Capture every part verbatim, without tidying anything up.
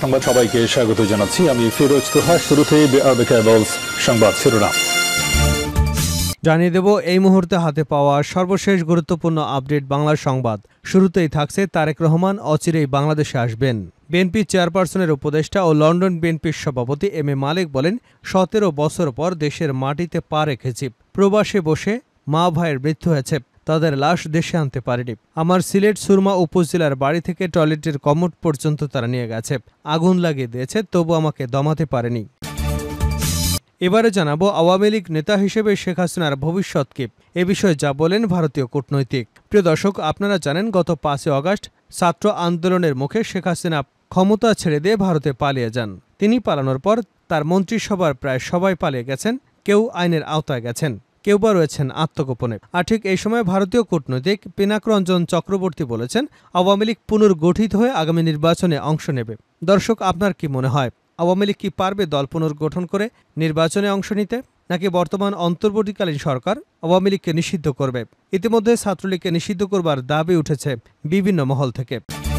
সংবাদ সবাইকে স্বাগত জানাচ্ছি আমি ফিরোজ তোহা। শুরুতেই সংবাদ শিরোনাম জানিয়ে দেব এই মুহূর্তে হাতে পাওয়া সর্বশেষ গুরুত্বপূর্ণ আপডেট বাংলা সংবাদ। শুরুতেই থাকছে তারেক রহমান অচিরেই বাংলাদেশে আসবেন। বিএনপি চেয়ারপারসনের উপদেষ্টা ও লন্ডন বিএনপির সভাপতি এম এ মালেক বলেন, সতেরো বছর পর দেশের মাটিতে পা রেখেছি। প্রবাসে বসে মা ভাইয়ের মৃত্যু হয়েছে, তাদের লাশ দেশে আনতে পারেনি। আমার সিলেট সুরমা উপজেলার বাড়ি থেকে টয়লেটের কমোড পর্যন্ত তারা নিয়ে গেছে, আগুন লাগিয়ে দিয়েছে, তবু আমাকে দমাতে পারেনি। এবারে জানাবো আওয়ামী লীগ নেতা হিসেবে শেখ হাসিনার ভবিষ্যৎ কি, এ বিষয়ে যা বলেন ভারতীয় কূটনৈতিক। প্রিয় দর্শক, আপনারা জানেন গত পাঁচই আগস্ট ছাত্র আন্দোলনের মুখে শেখ হাসিনা ক্ষমতা ছেড়ে দিয়ে ভারতে পালিয়ে যান। তিনি পালানোর পর তার মন্ত্রিসভার প্রায় সবাই পালিয়ে গেছেন, কেউ আইনের আওতায় গেছেন, কেউ বা রয়েছেন আত্মগোপনে। আর ঠিক এই সময় ভারতীয় কূটনৈতিক পিনাক রঞ্জন চক্রবর্তী বলেছেন, আওয়ামী লীগ পুনর্গঠিত হয়ে আগামী নির্বাচনে অংশ নেবে। দর্শক, আপনার কি মনে হয়, আওয়ামী লীগ কি পারবে দল পুনর্গঠন করে নির্বাচনে অংশ নিতে, নাকি বর্তমান অন্তর্বর্তীকালীন সরকার আওয়ামী লীগকে নিষিদ্ধ করবে? ইতিমধ্যে ছাত্রলীগকে নিষিদ্ধ করবার দাবি উঠেছে বিভিন্ন মহল থেকে।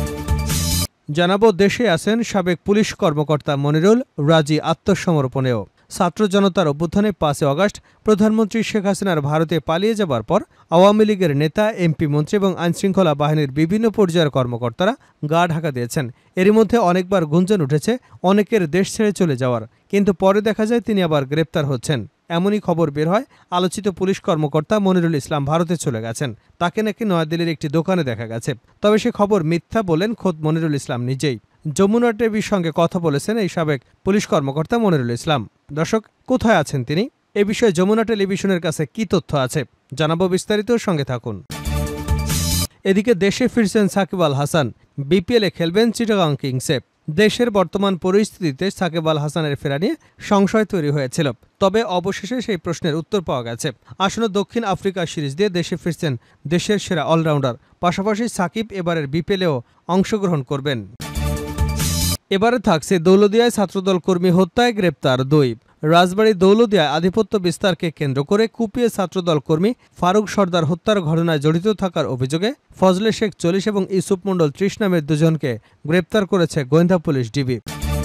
জানাবো দেশে আছেন সাবেক পুলিশ কর্মকর্তা মনিরুল, রাজি আত্মসমর্পণেও। ছাত্র জনতার অভ্যুত্থানে পাঁচই আগস্ট প্রধানমন্ত্রী শেখ হাসিনার ভারতে পালিয়ে যাবার পর আওয়ামী লীগের নেতা, এমপি, মন্ত্রী এবং আইনশৃঙ্খলা বাহিনীর বিভিন্ন পর্যায়ের কর্মকর্তারা গা ঢাকা দিয়েছেন। এরই মধ্যে অনেকবার গুঞ্জন উঠেছে অনেকের দেশ ছেড়ে চলে যাওয়ার, কিন্তু পরে দেখা যায় তিনি আবার গ্রেপ্তার হচ্ছেন। এমনই খবর বের হয়, আলোচিত পুলিশ কর্মকর্তা মনিরুল ইসলাম ভারতে চলে গেছেন। তাকে নাকি নয়াদিল্লির একটি দোকানে দেখা গেছে, তবে সে খবর মিথ্যা বলেন খোদ মনিরুল ইসলাম নিজেই। যমুনা টিভির সঙ্গে কথা বলেছেন এই সাবেক পুলিশ কর্মকর্তা মনিরুল ইসলাম। দর্শক, কোথায় আছেন তিনি, এ বিষয়ে যমুনা টেলিভিশনের কাছে কি তথ্য আছে জানাবো বিস্তারিত, সঙ্গে থাকুন। এদিকে দেশে ফিরছেন সাকিব আল হাসান, বিপিএলে খেলবেন চিটাগাং কিংসে। দেশের বর্তমান পরিস্থিতিতে সাকিব আল হাসানের ফেরা নিয়ে সংশয় তৈরি হয়েছিল, তবে অবশেষে সেই প্রশ্নের উত্তর পাওয়া গেছে। আসন্ন দক্ষিণ আফ্রিকা সিরিজ দিয়ে দেশে ফিরছেন দেশের সেরা অলরাউন্ডার। পাশাপাশি সাকিব এবারের বিপিএলেও অংশগ্রহণ করবেন। এবারে থাকছে দৌলদিয়ায় ছাত্রদল কর্মী হত্যায় গ্রেপ্তার দুই। রাজবাড়ী দৌলদিয়ায় আধিপত্য বিস্তারকে কেন্দ্র করে কুপিয়ে ছাত্রদল কর্মী ফারুক সর্দার হত্যার ঘটনায় জড়িত থাকার অভিযোগে ফজলে শেখ চল্লিশ এবং ইউসুফ মণ্ডল ত্রিশ নামের দুজনকে গ্রেপ্তার করেছে গোয়েন্দা পুলিশ ডিবি।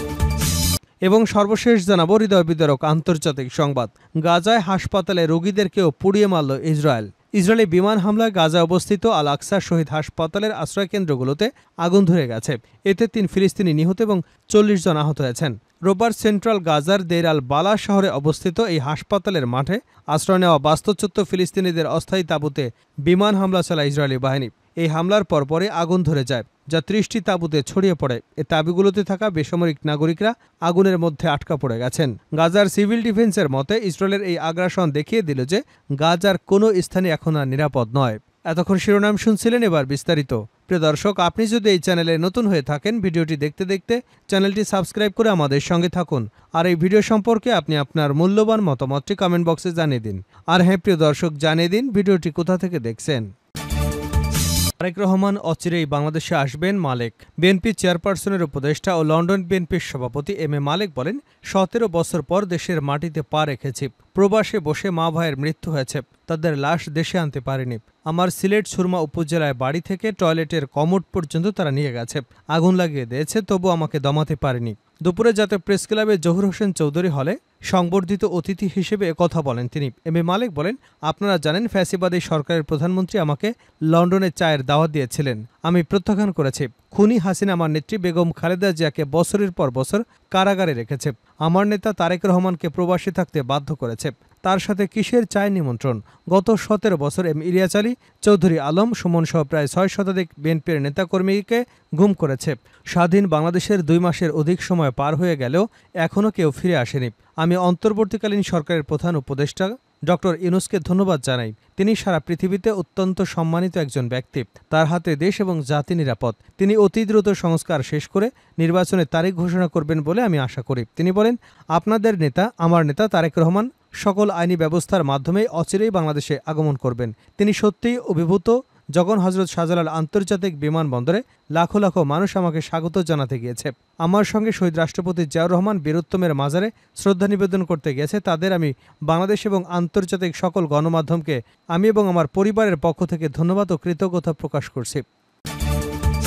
এবং সর্বশেষ জানাবো হৃদয় বিদারক আন্তর্জাতিক সংবাদ। গাজায় হাসপাতালে রোগীদেরকেও পুড়িয়ে মারল ইসরায়েল। ইসরায়েলি বিমান হামলায় গাজায় অবস্থিত আল আকসা শহীদ হাসপাতালের আশ্রয়কেন্দ্রগুলোতে আগুন ধরে গেছে। এতে তিন ফিলিস্তিনি নিহত এবং চল্লিশ জন আহত হয়েছেন। রোববার সেন্ট্রাল গাজার দের আল বালা শহরে অবস্থিত এই হাসপাতালের মাঠে আশ্রয় নেওয়া বাস্তুচ্যুত ফিলিস্তিনিদের অস্থায়ী তাঁবুতে বিমান হামলা চালায় ইসরায়েলি বাহিনী। এই হামলার পরপরে আগুন ধরে যায়, যা ত্রিশটি তাঁবুতে ছড়িয়ে পড়ে। এই তাঁবুগুলোতে থাকা বেসামরিক নাগরিকরা আগুনের মধ্যে আটকা পড়ে গেছেন। গাজার সিভিল ডিফেন্সের মতে ইসরায়েলের এই আগ্রাসন দেখিয়ে দিল যে গাজার কোনো স্থানই এখন আর নিরাপদ নয়। এতক্ষণ শিরোনাম শুনছিলেন, এবার বিস্তারিত। প্রিয় দর্শক, আপনি যদি এই চ্যানেলে নতুন হয়ে থাকেন, ভিডিওটি দেখতে দেখতে চ্যানেলটি সাবস্ক্রাইব করে আমাদের সঙ্গে থাকুন। আর এই ভিডিও সম্পর্কে আপনি আপনার মূল্যবান মতামতটি কমেন্ট বক্সে জানিয়ে দিন। আর হ্যাঁ প্রিয় দর্শক, জানিয়ে দিন ভিডিওটি কোথা থেকে দেখছেন। তারেক রহমান অচিরেই বাংলাদেশে আসবেন। মালেক বিএনপি চেয়ারপারসনের উপদেষ্টা ও লন্ডন বিএনপির সভাপতি এম এ মালেক বলেন, সতেরো বছর পর দেশের মাটিতে পা রেখেছি। প্রবাসে বসে মা ভাইয়ের মৃত্যু হয়েছে, তাদের লাশ দেশে আনতে পারেনি। আমার সিলেট সুরমা উপজেলায় বাড়ি থেকে টয়লেটের কমোড পর্যন্ত তারা নিয়ে গেছে, আগুন লাগিয়ে দিয়েছে, তবু আমাকে দমাতে পারেনি। দুপুরে জাতীয় প্রেস ক্লাবে জহুর হোসেন চৌধুরী হলে সংবর্ধিত অতিথি হিসেবে কথা বলেন তিনি। এম এ মালেক বলেন, আপনারা জানেন ফ্যাসিবাদী সরকারের প্রধানমন্ত্রী আমাকে লন্ডনে চায়ের দাওয়াত দিয়েছিলেন, আমি প্রত্যাখ্যান করেছি। খুনি হাসিনা আমার নেত্রী বেগম খালেদা জিয়াকে বছরের পর বছর কারাগারে রেখেছে। আমার নেতা তারেক রহমানকে প্রবাসী থাকতে বাধ্য করেছে। তার সাথে কিসের চায় নিমন্ত্রণ? গত সতেরো বছর এম ইলিয়াস আলী, চৌধুরী আলম, সুমন সহ প্রায় ছয় শতাধিক বিএনপির নেতাকর্মীকে গুম করেছে। স্বাধীন বাংলাদেশের দুই মাসের অধিক সময় পার হয়ে গেলেও এখনও কেউ ফিরে আসেনি। আমি অন্তর্বর্তীকালীন সরকারের প্রধান উপদেষ্টা ডক্টর ইউনূসকে ধন্যবাদ জানাই। তিনি সারা পৃথিবীতে অত্যন্ত সম্মানিত একজন ব্যক্তি। তার হাতে দেশ এবং জাতি নিরাপদ। তিনি অতি দ্রুত সংস্কার শেষ করে নির্বাচনের তারিখ ঘোষণা করবেন বলে আমি আশা করি। তিনি বলেন, আপনাদের নেতা, আমার নেতা তারেক রহমান সকল আইনি ব্যবস্থার মাধ্যমে অচিরেই বাংলাদেশে আগমন করবেন। তিনি সত্যিই অভিভূত। যখন হজরত শাহজালাল আন্তর্জাতিক বিমানবন্দরে লাখো লাখো মানুষ আমাকে স্বাগত জানাতে গিয়েছে, আমার সঙ্গে শহীদ রাষ্ট্রপতি জিয়াউর রহমান বীরুত্তমের মাজারে শ্রদ্ধা নিবেদন করতে গেছে, তাদের আমি বাংলাদেশ এবং আন্তর্জাতিক সকল গণমাধ্যমকে আমি এবং আমার পরিবারের পক্ষ থেকে ধন্যবাদ ও কৃতজ্ঞতা প্রকাশ করছি।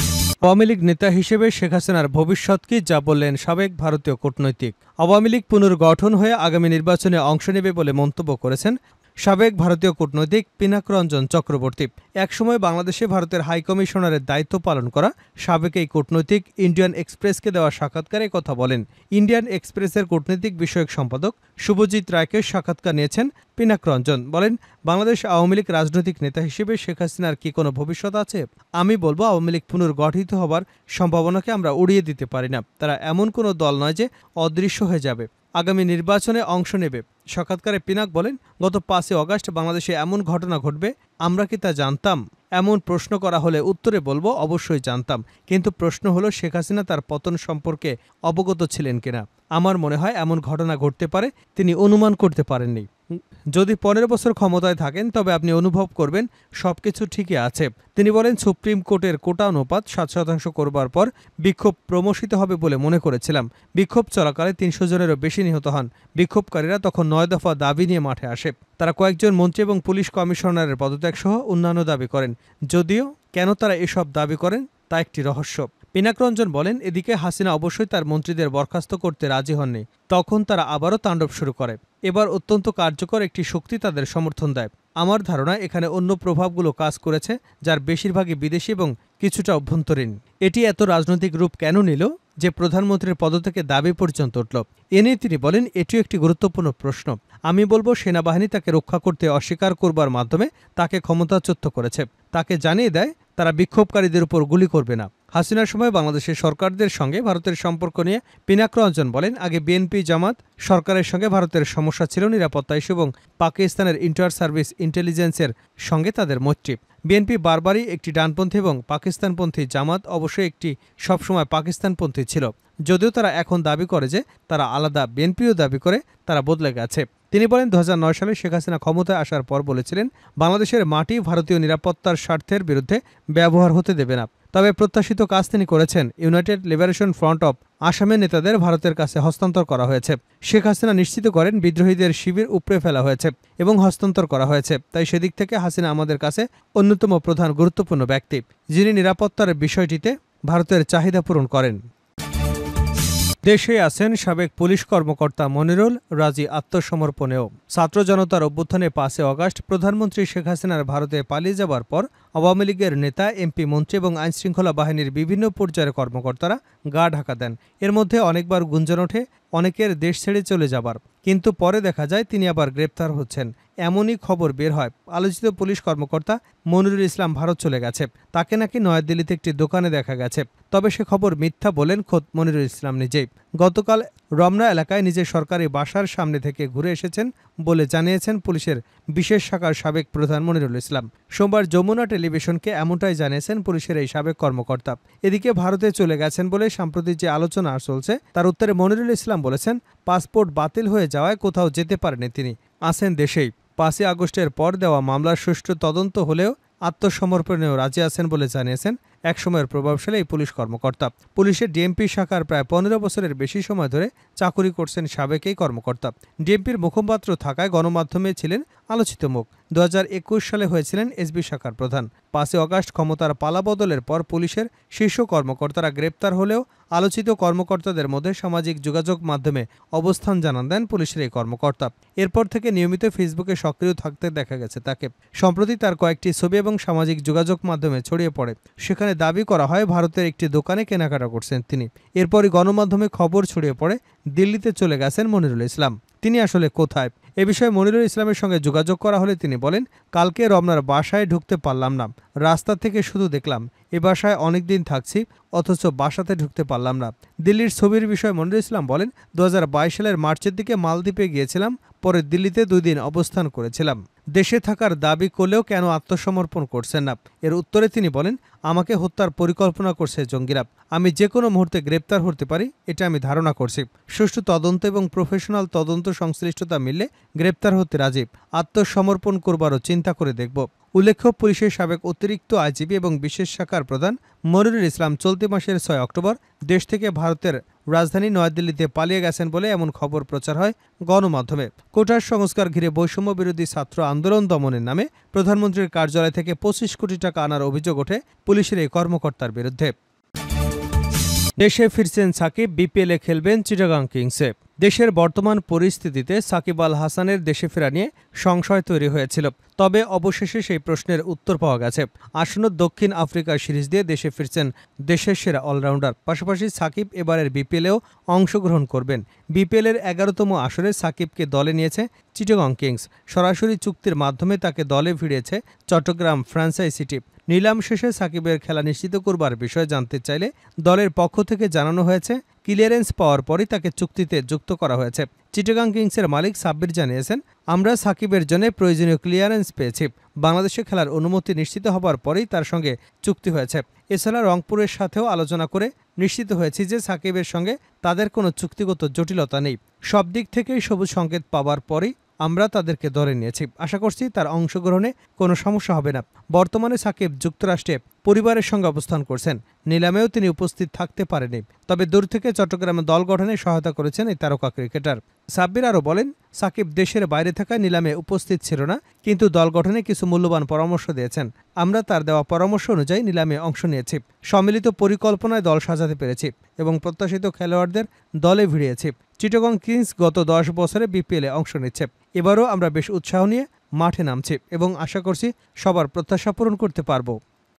আওয়ামী লীগ নেতা হিসেবে শেখ হাসিনার ভবিষ্যৎ কি, যা বললেন সাবেক ভারতীয় কূটনৈতিক। আওয়ামী লীগ পুনর্গঠন হয়ে আগামী নির্বাচনে অংশ নেবে বলে মন্তব্য করেছেন সাবেক ভারতীয় কূটনৈতিক পিনাক রঞ্জন চক্রবর্তী। একসময় বাংলাদেশে ভারতের হাইকমিশনারের দায়িত্ব পালন করা সাবেক এই কূটনৈতিক ইন্ডিয়ান এক্সপ্রেসকে দেওয়া সাক্ষাৎকারে কথা বলেন। ইন্ডিয়ান এক্সপ্রেসের কূটনৈতিক বিষয়ক সম্পাদক শুভজিৎ রায়কে সাক্ষাৎকার নিয়েছেন পিনাক রঞ্জন। বলেন, বাংলাদেশ আওয়ামী লীগ রাজনৈতিক নেতা হিসেবে শেখ হাসিনার কি কোনো ভবিষ্যৎ আছে? আমি বলবো, আওয়ামী লীগ পুনর্গঠিত হবার সম্ভাবনাকে আমরা উড়িয়ে দিতে পারি না। তারা এমন কোনো দল নয় যে অদৃশ্য হয়ে যাবে, আগামী নির্বাচনে অংশ নেবে। সাক্ষাৎকারে পিনাক বলেন, গত পাঁচই অগাস্ট বাংলাদেশে এমন ঘটনা ঘটবে, আমরা কি তা জানতাম? এমন প্রশ্ন করা হলে উত্তরে বলবো, অবশ্যই জানতাম। কিন্তু প্রশ্ন হলো, শেখ হাসিনা তার পতন সম্পর্কে অবগত ছিলেন কিনা। আমার মনে হয় এমন ঘটনা ঘটতে পারে, তিনি অনুমান করতে পারেননি। যদি পনেরো বছর ক্ষমতায় থাকেন তবে আপনি অনুভব করবেন সবকিছু ঠিকই আছে। তিনি বলেন, সুপ্রিম কোর্টের কোটা অনুপাত সাত শতাংশ করবার পর বিক্ষোভ প্রমোশিত হবে বলে মনে করেছিলাম। বিক্ষোভ চলাকালে তিনশো জনেরও বেশি নিহত হন। বিক্ষোভকারীরা তখন নয় দফা দাবি নিয়ে মাঠে আসে। তারা কয়েকজন মন্ত্রী এবং পুলিশ কমিশনারের পদত্যাগ সহ অন্যান্য দাবি করেন। যদিও কেন তারা এসব দাবি করেন তা একটি রহস্য। পিনাক রঞ্জন বলেন, এদিকে হাসিনা অবশ্যই তার মন্ত্রীদের বরখাস্ত করতে রাজি হননি। তখন তারা আবারও তাণ্ডব শুরু করে। এবার অত্যন্ত কার্যকর একটি শক্তি তাদের সমর্থন দেয়। আমার ধারণা এখানে অন্য প্রভাবগুলো কাজ করেছে, যার বেশিরভাগই বিদেশি এবং কিছুটা অভ্যন্তরীণ। এটি এত রাজনৈতিক রূপ কেন নিল যে প্রধানমন্ত্রীর পদত্যাগের দাবি পর্যন্ত উঠল? এ নিয়ে তিনি বলেন, এটিও একটি গুরুত্বপূর্ণ প্রশ্ন। আমি বলবো, সেনাবাহিনী তাকে রক্ষা করতে অস্বীকার করবার মাধ্যমে তাকে ক্ষমতাচ্যুত করেছে। তাকে জানিয়ে দেয় তারা বিক্ষোভকারীদের উপর গুলি করবে না। হাসিনার সময় বাংলাদেশের সরকারদের সঙ্গে ভারতের সম্পর্ক নিয়ে পিনাক রঞ্জন বলেন, আগে বিএনপি জামাত সরকারের সঙ্গে ভারতের সমস্যা ছিল নিরাপত্তা ইস্যু এবং পাকিস্তানের ইন্টার সার্ভিস ইন্টেলিজেন্সের সঙ্গে তাদের মৈত্রী। বিএনপি বারবারই একটি ডানপন্থী এবং পাকিস্তানপন্থী, জামাত অবশ্যই একটি সবসময় পাকিস্তানপন্থী ছিল। যদিও তারা এখন দাবি করে যে তারা আলাদা, বিএনপিও দাবি করে তারা বদলে গেছে। তিনি বলেন, দু হাজার নয় সালে শেখ হাসিনা ক্ষমতায় আসার পর বলেছিলেন, বাংলাদেশের মাটি ভারতীয় নিরাপত্তার স্বার্থের বিরুদ্ধে ব্যবহার হতে দেবে না। তবে প্রত্যাশিত কাজ তিনি করেছেন। ইউনাইটেড লিবারেশন ফ্রন্ট অব আসামের নেতাদের ভারতের কাছে হস্তান্তর করা হয়েছে। শেখ হাসিনা নিশ্চিত করেন বিদ্রোহীদের শিবির উপড়ে ফেলা হয়েছে এবং হস্তান্তর করা হয়েছে। তাই সেদিক থেকে হাসিনা আমাদের কাছে অন্যতম প্রধান গুরুত্বপূর্ণ ব্যক্তি, যিনি নিরাপত্তার বিষয়টিতে ভারতের চাহিদা পূরণ করেন। দেশে আছেন সাবেক পুলিশ কর্মকর্তা মনিরুল রাজি আত্মসমর্পণেও। ছাত্র জনতার অভ্যুত্থানে পাঁচই অগাস্ট প্রধানমন্ত্রী শেখ হাসিনার ভারতে পালিয়ে যাবার পর আওয়ামী লীগের নেতা, এমপি, মন্ত্রী এবং আইনশৃঙ্খলা বাহিনীর বিভিন্ন পর্যায়ের কর্মকর্তারা গা ঢাকা দেন। এর মধ্যে অনেকবার গুঞ্জন ওঠে অনেকের দেশ ছেড়ে চলে যাবার, কিন্তু পরে দেখা যায় তিনি আবার গ্রেপ্তার হচ্ছেন। এমনই খবর বের হয়, আলোচিত পুলিশ কর্মকর্তা মনিরুল ইসলাম ভারত চলে গেছে। তাকে নাকি নয়াদিল্লিতে একটি দোকানে দেখা গেছে। তবে সে খবর মিথ্যা বলেন খোদ মনিরুল ইসলাম নিজেই। গতকাল রমনা এলাকায় নিজের সরকারি বাসার সামনে থেকে ঘুরে এসেছেন বলে জানিয়েছেন পুলিশের বিশেষ শাখার সাবেক প্রধান মনিরুল ইসলাম। সোমবার যমুনা টেলিভিশনকে এমনটাই জানিয়েছেন পুলিশের এই সাবেক কর্মকর্তা। এদিকে ভারতে চলে গেছেন বলে সাম্প্রতিক যে আলোচনা চলছে, তার উত্তরে মনিরুল ইসলাম বলেছেন, পাসপোর্ট বাতিল হয়ে যাওয়ায় কোথাও যেতে পারেনি তিনি, আছেন দেশেই। পাঁচই আগস্টের পর দেওয়া মামলার সুষ্ঠু তদন্ত হলেও আত্মসমর্পণেও রাজি আছেন বলে জানিয়েছেন একসময়ের প্রভাবশালী এই পুলিশ কর্মকর্তা। পুলিশের ডিএমপি শাখার প্রায় পনেরো বছরের বেশি সময় ধরে চাকুরি করছেন সাবেক এই কর্মকর্তা। ডিএমপির মুখপাত্র থাকায় গণমাধ্যমে ছিলেন আলোচিত মুখ। দু হাজার একুশ সালে হয়েছিলেন এসবি শাখার প্রধান। পাঁচই অগাস্ট ক্ষমতার পালাবদলের পর পুলিশের শীর্ষ কর্মকর্তারা গ্রেপ্তার হলেও আলোচিত কর্মকর্তাদের মধ্যে সামাজিক যোগাযোগ মাধ্যমে অবস্থান জানান দেন পুলিশের এই কর্মকর্তা। এরপর থেকে নিয়মিত ফেসবুকে সক্রিয় থাকতে দেখা গেছে তাকে। সম্প্রতি তার কয়েকটি ছবি এবং সামাজিক যোগাযোগ মাধ্যমে ছড়িয়ে পড়ে। সেখানে দাবি করা হয় ভারতের একটি দোকানে কেনাকাটা করছেন তিনি। এরপরই গণমাধ্যমে খবর ছড়িয়ে পড়ে দিল্লিতে চলে গেছেন মনিরুল ইসলাম। তিনি আসলে কোথায়? এ বিষয়ে মনিরুল ইসলামের সঙ্গে যোগাযোগ করা হলে তিনি বলেন, কালকে রমনার বাসায় ঢুকতে পারলাম না, রাস্তা থেকে শুধু দেখলাম। এ বাসায় অনেকদিন থাকছি, অথচ বাসাতে ঢুকতে পারলাম না। দিল্লির ছবির বিষয়ে মনিরুল ইসলাম বলেন, দু হাজার বাইশ সালের মার্চের দিকে মালদ্বীপে গিয়েছিলাম, পরে দিল্লিতে দুই দিন অবস্থান করেছিলাম। দেশে থাকার দাবি করলেও কেন আত্মসমর্পণ করছেন না? এর উত্তরে তিনি বলেন, আমাকে হত্যার পরিকল্পনা করছে জঙ্গিরা। আমি যে কোনো মুহূর্তে গ্রেপ্তার হতে পারি, এটা আমি ধারণা করছি। সুষ্ঠু তদন্ত এবং প্রফেশনাল তদন্ত সংশ্লিষ্টতা মিললে গ্রেপ্তার হতে রাজি। আত্মসমর্পণ করবারও চিন্তা করে দেখব। উল্লেখ্য, পুলিশের সাবেক অতিরিক্ত আইজিপি এবং বিশেষ শাখার প্রধান মনিরুল ইসলাম চলতি মাসের ছয় অক্টোবর দেশ থেকে ভারতের রাজধানী নয়াদিল্লিতে পালিয়ে গেছেন বলে এমন খবর প্রচার হয় গণমাধ্যমে। কোটার সংস্কার ঘিরে বৈষম্য বিরোধী ছাত্র আন্দোলন দমনের নামে প্রধানমন্ত্রীর কার্যালয় থেকে পঁচিশ কোটি টাকা আনার অভিযোগ ওঠে পুলিশের এই কর্মকর্তার বিরুদ্ধে। দেশে ফিরছেন সাকিব, বিপিএলে খেলবেন চিটাগাং কিংসে। দেশের বর্তমান পরিস্থিতিতে সাকিব আল হাসানের দেশে ফেরা নিয়ে সংশয় তৈরি হয়েছিল, তবে অবশেষে সেই প্রশ্নের উত্তর পাওয়া গেছে। আসন্ন দক্ষিণ আফ্রিকা সিরিজ দিয়ে দেশে ফিরছেন দেশের সেরা অলরাউন্ডার। পাশাপাশি সাকিব এবারের বিপিএলেও অংশগ্রহণ করবেন। বিপিএলের এগারোতম আসরে সাকিবকে দলে নিয়েছে চিটাগাং কিংস। সরাসরি চুক্তির মাধ্যমে তাকে দলে ভিড়িয়েছে চট্টগ্রাম ফ্র্যাঞ্চাইজিটি। নিলাম শেষে সাকিবের খেলা নিশ্চিত করবার বিষয়ে জানতে চাইলে দলের পক্ষ থেকে জানানো হয়েছে, ক্লিয়ারেন্স পাওয়ার পরই তাকে চুক্তিতে যুক্ত করা হয়েছে। চিটাগাং কিংসের মালিক সাব্বির জানিয়েছেন, আমরা সাকিবের জন্য প্রয়োজনীয় ক্লিয়ারেন্স পেয়েছি। বাংলাদেশে খেলার অনুমতি নিশ্চিত হবার পরেই তার সঙ্গে চুক্তি হয়েছে। এছাড়া রংপুরের সাথেও আলোচনা করে নিশ্চিত হয়েছি যে সাকিবের সঙ্গে তাদের কোনো চুক্তিগত জটিলতা নেই। সব দিক থেকেই সবুজ সংকেত পাওয়ার পরেই আমরা তাদেরকে ধরে নিয়েছি। আশা করছি তার অংশগ্রহণে কোনো সমস্যা হবে না। বর্তমানে সাকিব যুক্তরাষ্ট্রে পরিবারের সঙ্গে অবস্থান করছেন। নিলামেও তিনি উপস্থিত থাকতে পারেনি, তবে দূর থেকে চট্টগ্রামে দল গঠনে সহায়তা করেছেন এই তারকা ক্রিকেটার। সাব্বির আরও বলেন, সাকিব দেশের বাইরে থাকায় নিলামে উপস্থিত ছিল না, কিন্তু দল গঠনে কিছু মূল্যবান পরামর্শ দিয়েছেন। আমরা তার দেওয়া পরামর্শ অনুযায়ী নিলামে অংশ নিয়েছি। সম্মিলিত পরিকল্পনায় দল সাজাতে পেরেছি এবং প্রত্যাশিত খেলোয়াড়দের দলে ভিড়িয়েছি। চিটাগং কিংস গত দশ বছরে বিপিএলে অংশ নিচ্ছে। এবারও আমরা বেশ উৎসাহ নিয়ে মাঠে নামছি এবং আশা করছি সবার প্রত্যাশা পূরণ করতে পারব।